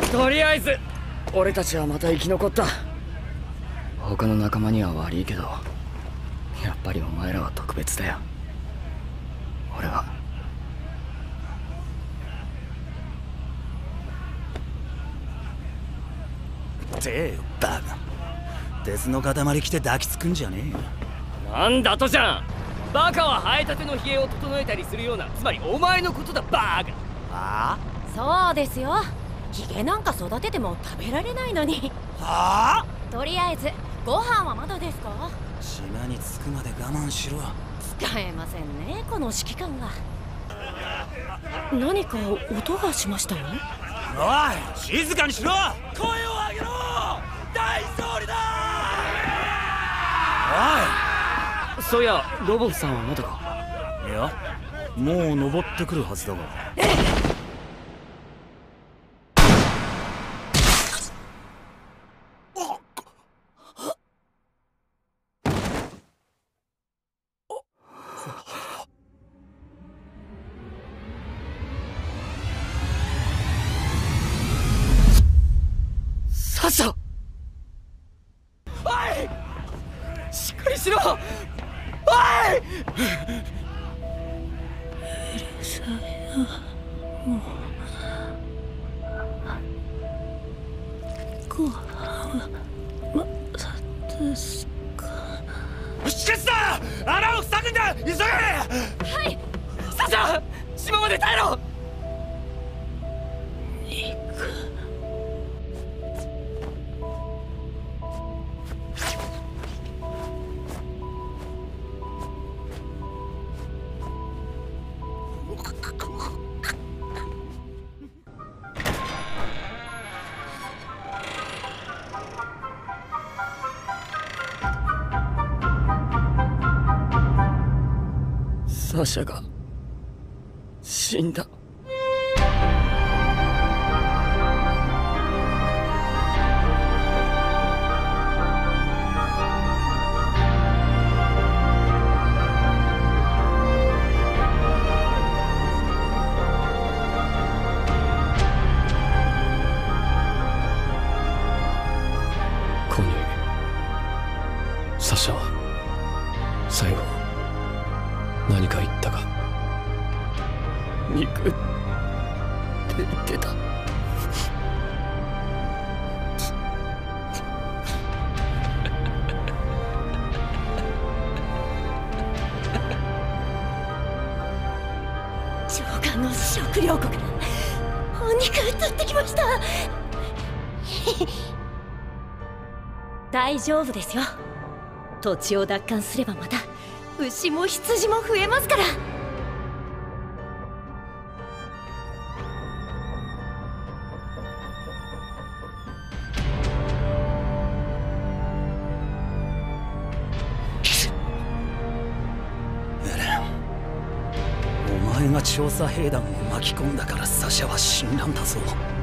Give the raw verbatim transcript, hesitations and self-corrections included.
とりあえず俺たちはまた生き残った。他の仲間には悪いけど、やっぱりお前らは特別だよ。俺はてえよバカ。鉄の塊着て抱きつくんじゃねえよ。 なんだとじゃん。バカは生えたてのヒゲを整えたりするような、つまりお前のことだバカ。 はあ？ そうですよ。ヒゲなんか育てても食べられないのに。 はあ？ とりあえずご飯はまだですか？ 島に着くまで我慢しろ。 使えませんね、この指揮官は。何か音がしましたよ。 おい、静かにしろ。声を上げろ。大勝利だ。おい、 そういやロボフさんはまだか？ いや、もう登ってくるはずだが。 サシャ！おい！しっかりしろ！おい！ さやもごはまさですか？ しかしだ！穴を塞ぐんだ！急げ！ はい！ サシャ！島まで耐えろ！ 行く。 サシャが死んだ。コニー、サシャは最後何か言ったか？肉って言ってた。 長官の食料庫からお肉取ってきました。大丈夫ですよ。土地を奪還すればまた牛も羊も増えますから。 エレン、お前が調査兵団を巻き込んだからサシャは死んだんだぞ。